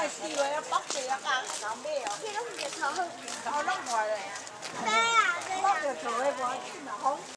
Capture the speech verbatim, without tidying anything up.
啊，四月要北地啊，讲讲买哦。 去拢日头好。 然后弄坏了呀。 对啊，对啊。 弄着做的无要紧嘛，好。